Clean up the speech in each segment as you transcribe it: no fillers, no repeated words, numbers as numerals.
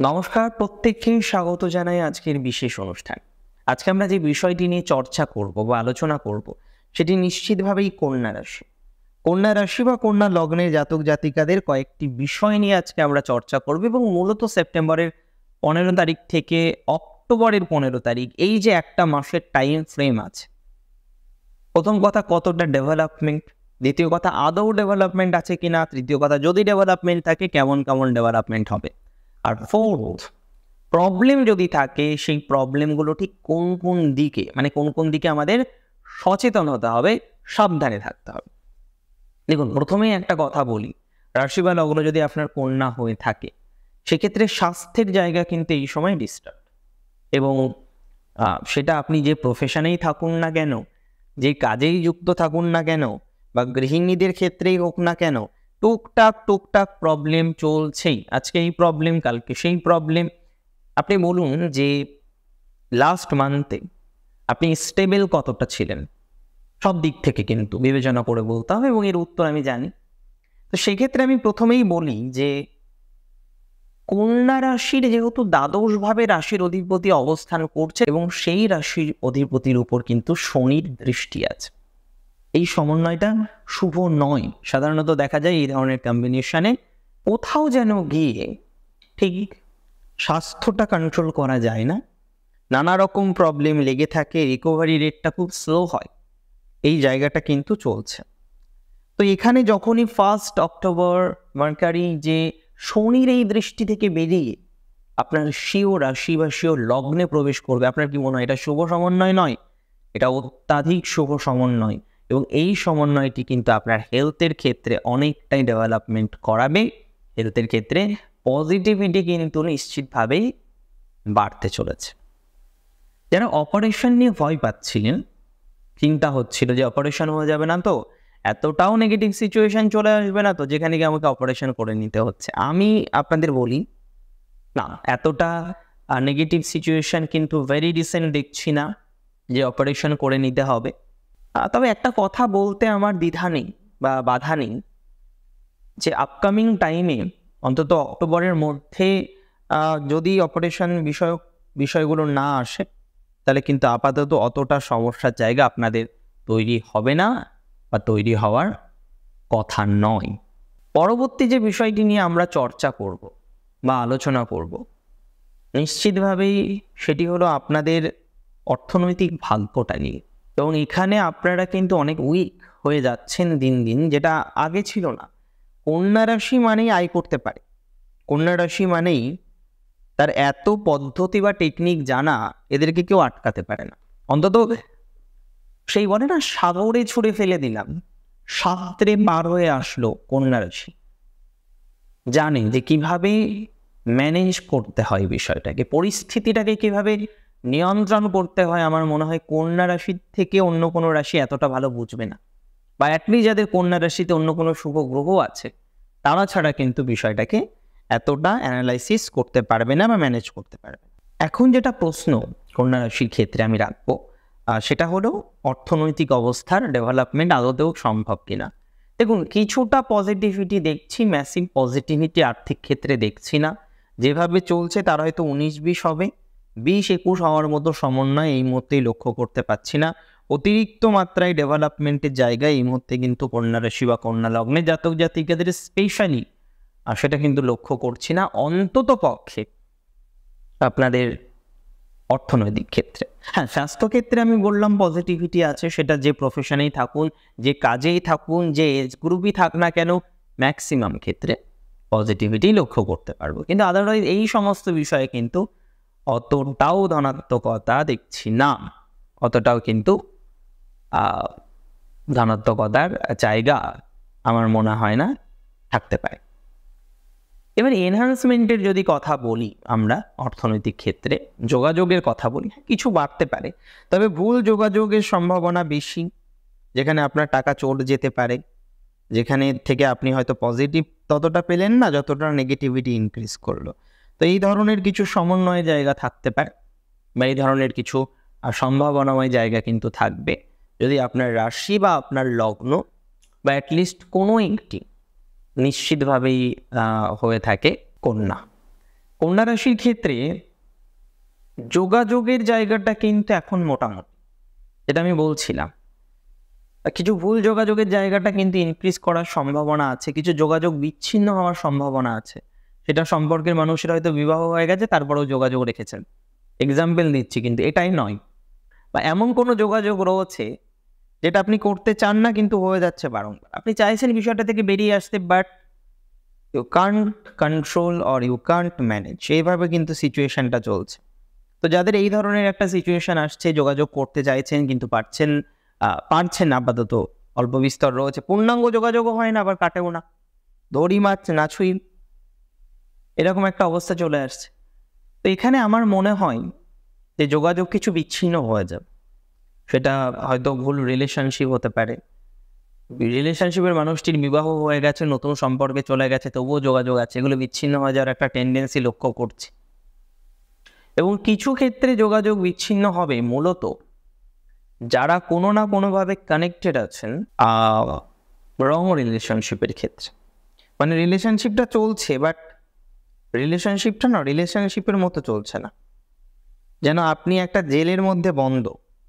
নমস্কার, প্রত্যেককে স্বাগত জানাই আজকের বিশেষ অনুষ্ঠান। আজকে আমরা যে বিষয়টি নিয়ে চর্চা করব বা আলোচনা করব সেটি নিশ্চিতভাবেই কন্যা রাশি। কন্যা রাশি বা কন্যা লগ্নের জাতক জাতিকাদের কয়েকটি বিষয় নিয়ে আজকে আমরা চর্চা করব এবং মূলত সেপ্টেম্বরের 15 তারিখ থেকে অক্টোবরের 15 তারিখ, এই যে একটা মাসের টাইম ফ্রেম আছে, প্রথম কথা কতটা ডেভেলপমেন্ট, দ্বিতীয় কথা আদৌ ডেভেলপমেন্ট আছে কিনা, তৃতীয় কথা যদি ডেভেলপমেন্ট থাকে কেমন কেমন ডেভেলপমেন্ট হবে, আর ফোর্থ প্রবলেম যদি থাকে সেই প্রবলেমগুলো ঠিক কোন কোন দিকে, মানে কোন কোন দিকে আমাদের সচেতন হতে হবে, সাবধানে থাকতে হবে। দেখুন, প্রথমেই একটা কথা বলি, রাশি বা লগ্ন যদি আপনার কন্যা হয়ে থাকে সেক্ষেত্রে স্বাস্থ্যের জায়গা কিন্তু এই সময় ডিস্টার্ব, এবং সেটা আপনি যে প্রফেশনেই থাকুন না কেন, যে কাজেই যুক্ত থাকুন না কেন, বা গৃহিণীদের ক্ষেত্রেই হোক না কেন, টুকটাক প্রবলেম চলছেই। আজকে এই প্রবলেম, কালকে সেই প্রবলেম। আপনি বলুন যে লাস্ট মান্থে আপনি স্টেবল কতটা ছিলেন, সব দিক থেকে কিন্তু বিবেচনা করে বলতে হবে, এবং এর উত্তর আমি জানি। তো সেক্ষেত্রে আমি প্রথমেই বলি যে কন্যা রাশির যেহেতু দ্বাদশভাবে রাশির অধিপতি অবস্থান করছে এবং সেই রাশির অধিপতির উপর কিন্তু শনির দৃষ্টি আছে, এই সমন্বয়টা শুভ নয়। সাধারণত দেখা যায় এই ধরনের কম্বিনেশনে কোথাও যেন গিয়ে ঠিক স্বাস্থ্যটা কন্ট্রোল করা যায় না, নানা রকম প্রবলেম লেগে থাকে, রিকভারি রেটটা খুব স্লো হয়, এই জায়গাটা কিন্তু চলছে। তো এখানে যখনই 1 অক্টোবর মার্কারি যে শনির এই দৃষ্টি থেকে বেরিয়ে আপনার স্বীয় রাশি বা স্বীয় লগ্নে প্রবেশ করবে, আপনার কি মনে হয় এটা শুভ সমন্বয় নয়? এটা অত্যাধিক শুভ সমন্বয়, এবং এই সমন্বয়টি কিন্তু আপনার হেলথের ক্ষেত্রে অনেকটাই ডেভেলপমেন্ট করাবে। হেলথের ক্ষেত্রে পজিটিভিটি কিন্তু নিশ্চিতভাবেই বাড়তে চলেছে। যারা অপারেশন নিয়ে ভয় পাচ্ছিলেন, চিন্তা হচ্ছিল যে অপারেশন হয়ে যাবে না তো, এতটাও নেগেটিভ সিচুয়েশন চলে আসবে না তো যেখানে গিয়ে আমাকে অপারেশন করে নিতে হচ্ছে, আমি আপনাদের বলি না, এতটা নেগেটিভ সিচুয়েশন কিন্তু ভেরি রিসেন্ট দেখছি না যে অপারেশন করে নিতে হবে। তবে একটা কথা বলতে আমার দ্বিধা নেই বা বাধা নেই, যে আপকামিং টাইমে অন্তত অক্টোবরের মধ্যে যদি অপারেশন বিষয়গুলো না আসে, তাহলে কিন্তু আপাতত অতটা সমস্যার জায়গা আপনাদের তৈরি হবে না বা তৈরি হওয়ার কথা নয়। পরবর্তী যে বিষয়টি নিয়ে আমরা চর্চা করব বা আলোচনা করব, নিশ্চিতভাবেই সেটি হলো আপনাদের অর্থনৈতিক ভাগ্যটা নিয়ে। এবং এখানে আপনারা কিন্তু অনেক উইক হয়ে যাচ্ছেন দিন দিন, যেটা আগে ছিল না। কন্যা রাশি মানেই আয় করতে পারে, কন্যা রাশি মানেই তার এত পদ্ধতি বা টেকনিক জানা, এদেরকে কেউ আটকাতে পারে না। অন্তত সেই বলে না, সাগরে ছুঁড়ে ফেলে দিলাম, সাঁতরে পার হয়ে আসলো কন্যা রাশি, জানে যে কিভাবে ম্যানেজ করতে হয় বিষয়টাকে, পরিস্থিতিটাকে কিভাবে নিয়ন্ত্রণ করতে হয়। আমার মনে হয় কন্যা রাশির থেকে অন্য কোনো রাশি এতটা ভালো বুঝবে না, বা অ্যাটলিস্ট যাদের কন্যা রাশিতে অন্য কোনো শুভ গ্রহ আছে তারা ছাড়া কিন্তু বিষয়টাকে এতটা অ্যানালাইসিস করতে পারবে না বা ম্যানেজ করতে পারবে না। এখন যেটা প্রশ্ন কন্যা রাশির ক্ষেত্রে আমি রাখবো, সেটা হলো অর্থনৈতিক অবস্থার ডেভেলপমেন্ট আদতেও সম্ভব কিনা। দেখুন, কিছুটা পজিটিভিটি দেখছি, ম্যাসিভ পজিটিভিটি আর্থিক ক্ষেত্রে দেখছি না। যেভাবে চলছে তার হয়তো 19-20 হবে, 20-21 হওয়ার মতো সমন্বয় এই মুহূর্তেই লক্ষ্য করতে পারছি না। অতিরিক্ত মাত্রায় ডেভেলপমেন্টের জায়গায় এই মুহূর্তে কিন্তু কন্যা রাশি বা কন্যা লগ্নে জাতক জাতিকাদের স্পেশালি সেটা কিন্তু লক্ষ্য করছি না, অন্তত পক্ষে আপনাদের অর্থনৈতিক ক্ষেত্রে। হ্যাঁ, স্বাস্থ্যক্ষেত্রে আমি বললাম পজিটিভিটি আছে, সেটা যে প্রফেশনেই থাকুন, যে কাজেই থাকুন, যে এজ গ্রুপই থাক না কেন, ম্যাক্সিমাম ক্ষেত্রে পজিটিভিটি লক্ষ্য করতে পারবো। কিন্তু আদারওয়াইজ এই সমস্ত বিষয়ে কিন্তু অতটাও ধনাত্মকতা দেখছি না, অতটাও কিন্তু ধনাত্মকতার জায়গা আমার মনে হয় না থাকতে পারে। এবার এনহান্সমেন্টের যদি কথা বলি আমরা অর্থনৈতিক ক্ষেত্রে, যোগাযোগের কথা বলি, কিছু বাড়তে পারে, তবে ভুল যোগাযোগের সম্ভাবনা বেশি, যেখানে আপনার টাকা চলে যেতে পারে, যেখানে থেকে আপনি হয়তো পজিটিভ ততটা পেলেন না যতটা নেগেটিভিটি ইনক্রিজ করলো। তো এই ধরনের কিছু সমন্বয় জায়গা থাকতে পারে, বা এই ধরনের কিছু সম্ভাবনাময় জায়গা কিন্তু থাকবে যদি আপনার রাশি বা আপনার লগ্ন বা অ্যাটলিস্ট কোনো একটি নিশ্চিতভাবেই হয়ে থাকে কন্যা। কন্যা রাশির ক্ষেত্রে যোগাযোগের জায়গাটা কিন্তু এখন মোটামুটি, যেটা আমি বলছিলাম, কিছু ভুল যোগাযোগের জায়গাটা কিন্তু ইনক্রিজ করার সম্ভাবনা আছে, কিছু যোগাযোগ বিচ্ছিন্ন হওয়ার সম্ভাবনা আছে। সেটা সম্পর্কের মানুষের হয়তো বিবাহ হয়ে গেছে, তারপরেও যোগাযোগ রেখেছেন, এক্সাম্পল দিচ্ছি, কিন্তু এটাই নয়। বা এমন কোনো যোগাযোগ রয়েছে যেটা আপনি করতে চান না কিন্তু হয়ে যাচ্ছে বারংবার, আপনি চাইছেন বিষয়টা থেকে বেরিয়ে আসতে, but you can't control or you can't manage, সেইভাবে কিন্তু সিচুয়েশনটা চলছে। তো যাদের এই ধরনের একটা সিচুয়েশন আসছে, যোগাযোগ করতে চাইছেন কিন্তু পারছেন না, আপাতত অল্প বিস্তর রয়েছে, পূর্ণাঙ্গ যোগাযোগও হয় না, আবার কাটেও না, দড়ি মাছ না ছুঁই, এরকম একটা অবস্থা চলে আসছে। তো এখানে আমার মনে হয় যে যোগাযোগ কিছু বিচ্ছিন্ন হয়ে যাবে। সেটা হয়তো ভুল রিলেশনশিপ হতে পারে, রিলেশনশিপের মানুষটির বিবাহ হয়ে গেছে, নতুন সম্পর্কে চলে গেছে, তবুও যোগাযোগ আছে, এগুলো বিচ্ছিন্ন হয়ে যাওয়ার একটা টেন্ডেন্সি লক্ষ্য করছি। এবং কিছু ক্ষেত্রে যোগাযোগ বিচ্ছিন্ন হবে মূলত যারা কোনো না কোনোভাবে কানেক্টেড আছেন রং রিলেশনশিপের ক্ষেত্রে। মানে রিলেশনশিপটা চলছে, বাট রিলেশনশিপটা না রিলেশনশিপের মতো চলছে না, যেন আপনি একটা জেলের মধ্যে বন্ধ,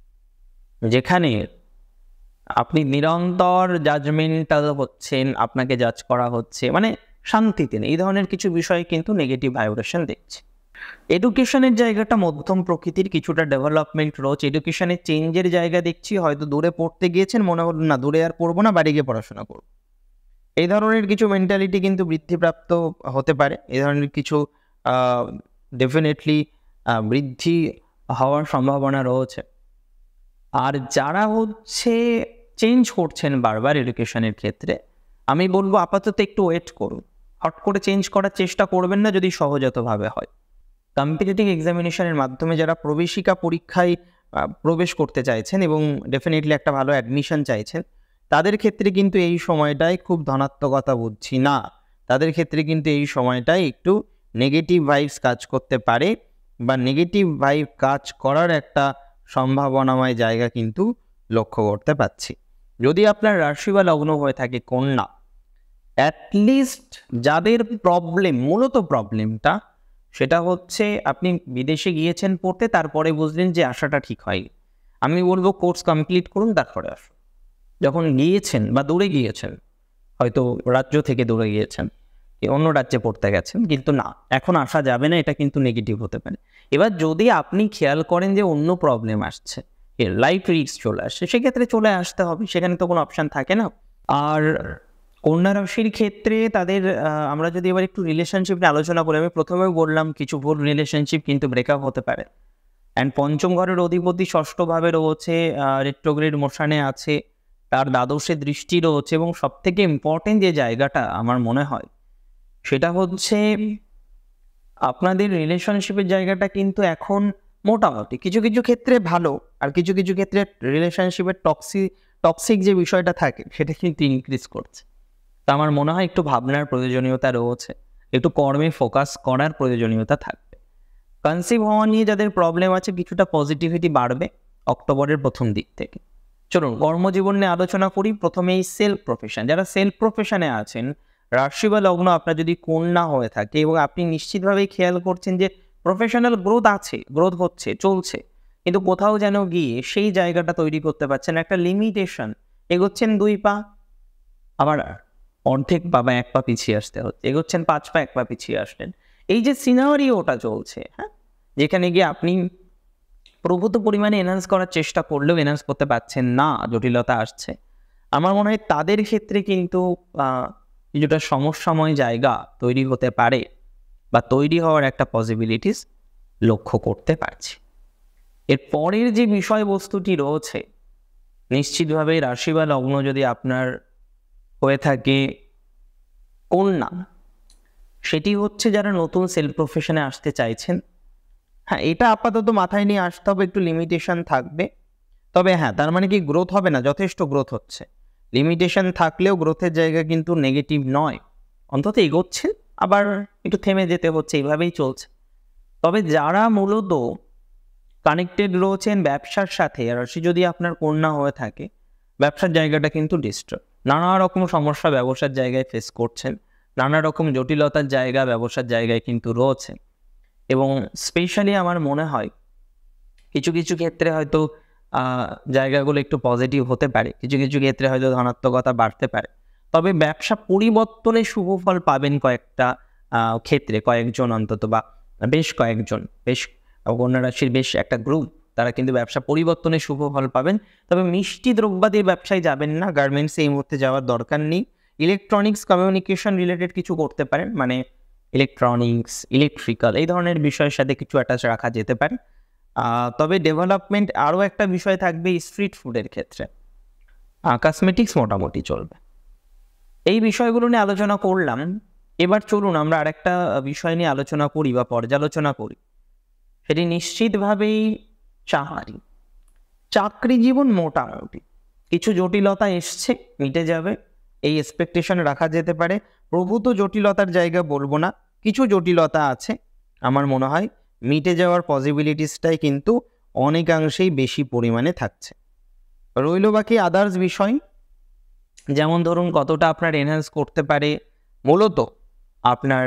যেখানে আপনি নিরন্তর জাজমেন্টাল হচ্ছেন, আপনাকে জাজ করা হচ্ছে, মানে শান্তিতে নেই। এই ধরনের কিছু বিষয় কিন্তু নেগেটিভ ভাইব্রেশন দেখছি। এডুকেশনের জায়গাটা মধ্যম প্রকৃতির, কিছুটা ডেভেলপমেন্ট রয়েছে, এডুকেশনের চেঞ্জের জায়গা দেখছি। হয়তো দূরে পড়তে গিয়েছেন, মনে হলো না দূরে আর পড়বো না, বাড়ি গিয়ে পড়াশোনা করবো, এই ধরনের কিছু মেন্টালিটি কিন্তু বৃদ্ধিপ্রাপ্ত হতে পারে। এই ধরনের কিছু ডেফিনেটলি বৃদ্ধি হওয়ার সম্ভাবনা রয়েছে। আর যারা হচ্ছে চেঞ্জ করছেন বারবার এডুকেশনের ক্ষেত্রে, আমি বলবো আপাতত একটু ওয়েট করুন, হট করে চেঞ্জ করার চেষ্টা করবেন না যদি সহজাতভাবে হয়। কম্পিটিটিভ এক্সামিনেশনের মাধ্যমে যারা প্রবেশিকা পরীক্ষায় প্রবেশ করতে চাইছেন এবং ডেফিনেটলি একটা ভালো অ্যাডমিশন চাইছেন, তাদের ক্ষেত্রে কিন্তু এই সময়টায় খুব ধনাত্মকতা বুঝছি না, তাদের ক্ষেত্রে কিন্তু এই সময়টায় একটু নেগেটিভ ভাইবস কাজ করতে পারে, বা নেগেটিভ ভাইব কাজ করার একটা সম্ভাবনাময় জায়গা কিন্তু লক্ষ্য করতে পাচ্ছি। যদি আপনার রাশি বা লগ্ন হয়ে থাকে কন্যা, অ্যাটলিস্ট যাদের প্রবলেম, মূলত প্রবলেমটা সেটা হচ্ছে আপনি বিদেশে গিয়েছেন পড়তে, তারপরে বুঝলেন যে আশাটা ঠিক হয়, আমি বলবো কোর্স কমপ্লিট করুন, তারপরে আসুন। যখন গিয়েছেন বা দূরে গিয়েছেন, হয়তো রাজ্য থেকে দূরে গিয়েছেন, অন্য রাজ্যে পড়তে গেছেন, কিন্তু না এখন আসা যাবে না, এটা কিন্তু নেগেটিভ হতে পারে। এবার যদি আপনি খেয়াল করেন যে অন্য প্রবলেম আসছে, লাইফ রিস্ক চলে আসছে, সেক্ষেত্রে চলে আসতে হবে, সেখানে তো কোনো অপশান থাকে না। আর কন্যা রাশির ক্ষেত্রে তাদের আমরা যদি এবার একটু রিলেশনশিপ নিয়ে আলোচনা করি, আমি প্রথমেও বললাম কিছু ভুল রিলেশনশিপ কিন্তু ব্রেকআপ হতে পারে। অ্যান্ড পঞ্চম ঘরের অধিপতি ষষ্ঠভাবে রয়েছে, রেট্রোগ্রেড মোশনে আছে, তার দ্বাদশে দৃষ্টি রয়েছে, এবং সব থেকে ইম্পর্টেন্ট যে জায়গাটা আমার মনে হয় সেটা হচ্ছে আপনাদের রিলেশনশিপের জায়গাটা কিন্তু এখন মোটামুটি, কিছু কিছু ক্ষেত্রে ভালো, আর কিছু কিছু ক্ষেত্রে রিলেশনশিপের টক্সিক যে বিষয়টা থাকে সেটা কিন্তু ইনক্রিজ করছে। তো আমার মনে হয় একটু ভাবনার প্রয়োজনীয়তা রয়েছে, একটু কর্মে ফোকাস করার প্রয়োজনীয়তা থাকবে। কনসিভ হওয়া নিয়ে যাদের প্রবলেম আছে, কিছুটা পজিটিভিটি বাড়বে অক্টোবরের প্রথম দিক থেকে। চলুন কর্মজীবন নিয়ে আলোচনা করি। প্রথমেই সেলফ প্রফেশন, যারা সেলফ প্রফেশনে আছেন, রাশি বা লগ্ন আপনার যদি কন্যা হয়ে থাকে এবং আপনি নিশ্চিতভাবেই খেয়াল করছেন যে প্রফেশনাল গ্রোথ আছে, গ্রোথ হচ্ছে, চলছে, কিন্তু কোথাও যেন গিয়ে সেই জায়গাটা তৈরি করতে পারছেন, একটা লিমিটেশন, এগোচ্ছেন 2 পা, আবার অর্ধেক পা বা 1 পা পিছিয়ে আসতে হচ্ছে, এগোচ্ছেন 5 পা 1 পা পিছিয়ে আসলেন, এই যে সিনারিওটা চলছে, হ্যাঁ, যেখানে গিয়ে আপনি প্রভূত পরিমাণে এনহান্স করার চেষ্টা করলেও এনহান্স করতে পারছেন না, জটিলতা আসছে, আমার মনে হয় তাদের ক্ষেত্রে কিন্তু কিছুটা সমস্যাময় জায়গা তৈরি হতে পারে, বা তৈরি হওয়ার একটা পসিবিলিটিস লক্ষ্য করতে পারছি। এর পরের যে বিষয়বস্তুটি রয়েছে, নিশ্চিতভাবে রাশি বা লগ্ন যদি আপনার হয়ে থাকে কন্যা, সেটি হচ্ছে যারা নতুন সেলফ প্রফেশনে আসতে চাইছেন। হ্যাঁ, এটা আপাতত মাথায় নিয়ে আসতে হবে, একটু লিমিটেশন থাকবে, তবে হ্যাঁ তার মানে কি গ্রোথ হবে না, যথেষ্ট গ্রোথ হচ্ছে, লিমিটেশন থাকলেও গ্রোথের জায়গা কিন্তু নেগেটিভ নয়, অন্তত এগোচ্ছেন, আবার একটু থেমে যেতে হচ্ছে, এইভাবেই চলছে। তবে যারা মূলত কানেক্টেড রয়েছেন ব্যবসার সাথে, আর যদি আপনার কন্যা হয়ে থাকে, ব্যবসার জায়গাটা কিন্তু ডিস্টার্ব, নানা রকম সমস্যা ব্যবসার জায়গায় ফেস করছেন, নানা রকম জটিলতার জায়গা ব্যবসার জায়গায় কিন্তু রয়েছে। এবং স্পেশালি আমার মনে হয় কিছু কিছু ক্ষেত্রে হয়তো জায়গাগুলো একটু পজিটিভ হতে পারে, কিছু কিছু ক্ষেত্রে হয়তো ধনাত্মকতা বাড়তে পারে। তবে ব্যবসা পরিবর্তনে শুভ ফল পাবেন কয়েকটা ক্ষেত্রে, কয়েকজন অন্তত, বা বেশ কয়েকজন, বেশ কন্যা রাশির বেশ একটা গ্রুপ, তারা কিন্তু ব্যবসা পরিবর্তনে শুভ ফল পাবেন। তবে মিষ্টি দ্রব্যাদির ব্যবসায় যাবেন না, গার্মেন্টসে এই মুহূর্তে যাওয়ার দরকার নেই। ইলেকট্রনিক্স কমিউনিকেশন রিলেটেড কিছু করতে পারেন, মানে ইলেকট্রনিক্স, ইলেকট্রিক্যাল এই ধরনের বিষয়ের সাথে কিছু অ্যাটাচ রাখা যেতে পারে। তবে ডেভেলপমেন্ট আরও একটা বিষয় থাকবে স্ট্রিট ফুডের ক্ষেত্রে। কসমেটিক্স মোটামুটি চলবে। এই বিষয়গুলো নিয়ে আলোচনা করলাম। এবার চলুন আমরা আরেকটা বিষয় নিয়ে আলোচনা করি বা পর্যালোচনা করি। সেটি নিশ্চিতভাবেই চাকরি জীবন মোটামুটি কিছু জটিলতা এসছে, মিটে যাবে, এই এক্সপেকটেশন রাখা যেতে পারে। প্রভূত জটিলতার জায়গা বলবো না, কিছু জটিলতা আছে, আমার মনে হয় মিটে যাওয়ার পসিবিলিটিসটাই কিন্তু অনেকাংশেই বেশি পরিমাণে থাকছে। রইল বাকি আদার্স বিষয়, যেমন ধরুন কতটা আপনার এনহ্যান্স করতে পারে মূলত আপনার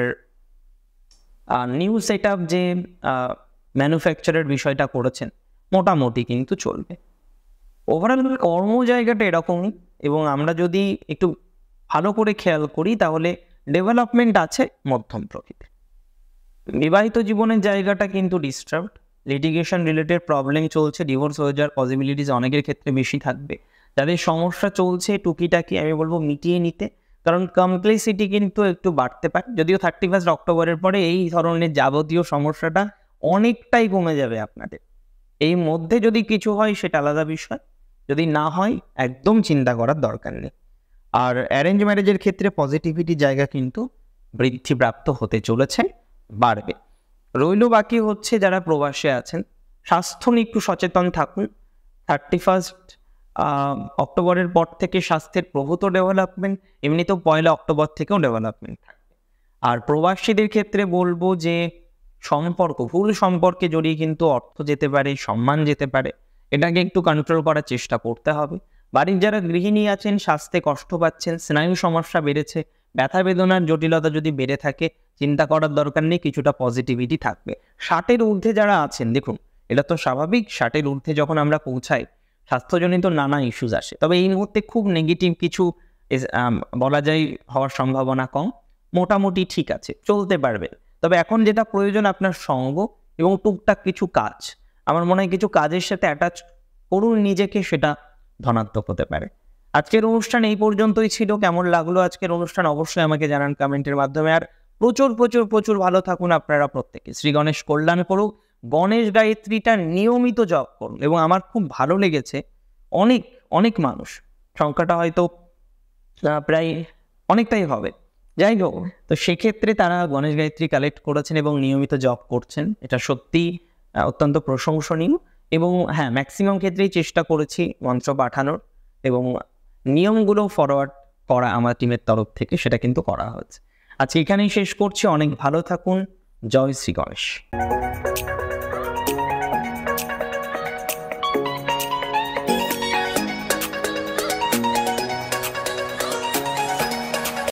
নিউ সেট আপ, যে ম্যানুফ্যাকচারের বিষয়টা করেছেন, মোটামুটি কিন্তু চলবে। ওভারঅল কর্ম জায়গাটা এরকমই, এবং আমরা যদি একটু ভালো করে খেয়াল করি তাহলে ডেভেলপমেন্ট আছে মধ্যম প্রকৃতির। বিবাহিত জীবনের জায়গাটা কিন্তু ডিস্টার্বড, লিটিগেশন রিলেটেড প্রবলেম চলছে, ডিভোর্স হয়ে যাওয়ার পসিবিলিটিস অনেকের ক্ষেত্রে বেশি থাকবে। যাদের সমস্যা চলছে টুকিটাকি আমি বলবো মিটিয়ে নিতে, কারণ কমপ্লেক্সিটি কিন্তু একটু বাড়তে পারে। যদিও 31 অক্টোবরের পরে এই ধরনের যাবতীয় সমস্যাটা অনেকটাই কমে যাবে আপনাদের। এই মধ্যে যদি কিছু হয় সেটা আলাদা বিষয়, যদি না হয় একদম চিন্তা করার দরকার নেই। আর অ্যারেঞ্জ ম্যারেজের ক্ষেত্রে পজিটিভিটি জায়গা কিন্তু বৃদ্ধিপ্রাপ্ত হতে চলেছে, বাড়বে। রইল বাকি হচ্ছে যারা প্রবাসে আছেন, স্বাস্থ্য নিয়ে একটু সচেতন থাকুন। 31 অক্টোবরের পর থেকে স্বাস্থ্যের প্রভূত ডেভেলপমেন্ট, এমনিতেও 1 অক্টোবর থেকেও ডেভেলপমেন্ট থাকবে। আর প্রবাসীদের ক্ষেত্রে বলবো যে ভুল সম্পর্কে জড়িয়ে কিন্তু অর্থ যেতে পারে, সম্মান যেতে পারে, এটাকে একটু কন্ট্রোল করার চেষ্টা করতে হবে। বাড়ির যারা গৃহিণী আছেন, স্বাস্থ্যে কষ্ট পাচ্ছেন, স্নায়ু সমস্যা বেড়েছে, ব্যথা বেদনার জটিলতা যদি বেড়ে থাকে, চিন্তা করার দরকার নেই, কিছুটা পজিটিভিটি থাকবে। 60-এর ঊর্ধ্বে যারা আছেন, দেখুন এটা তো স্বাভাবিক, 60-এর ঊর্ধ্বে যখন আমরা পৌঁছাই স্বাস্থ্যজনিত নানা ইস্যুস আসে। তবে এই মুহূর্তে খুব নেগেটিভ কিছু বলা যায় হওয়ার সম্ভাবনা কম, মোটামুটি ঠিক আছে, চলতে পারবে। তবে এখন যেটা প্রয়োজন আপনার সঙ্গ এবং টুকটাক কিছু কাজ, আমার মনে হয় কিছু কাজের সাথে অ্যাটাচ করুন নিজেকে, সেটা ধনাত্মক হতে পারে। আজকের অনুষ্ঠান এই পর্যন্তই ছিল। কেমন লাগলো আজকের অনুষ্ঠান অবশ্যই আমাকে জানান কমেন্টের মাধ্যমে। আর প্রচুর প্রচুর প্রচুর ভালো থাকুন আপনারা প্রত্যেকে। শ্রী গণেশ কল্যাণ করুক। গণেশ গায়ত্রীটা নিয়মিত জপ করুন, এবং আমার খুব ভালো লেগেছে অনেক অনেক মানুষ, সংখ্যাটা হয়তো প্রায় অনেকটাই হবে, যাই হোক, তো সেক্ষেত্রে তারা গণেশ গায়ত্রী কালেক্ট করেছেন এবং নিয়মিত জপ করছেন, এটা সত্যি অত্যন্ত প্রশংসনীয়। এবং হ্যাঁ, ম্যাক্সিমাম ক্ষেত্রেই চেষ্টা করেছি মন্ত্র পাঠানোর এবং নিয়মগুলো ফরওয়ার্ড করা আমার টিমের তরফ থেকে, সেটা কিন্তু করা হচ্ছে। আজকে এখানেই শেষ করছি। অনেক ভালো থাকুন। জয় শ্রী গণেশ।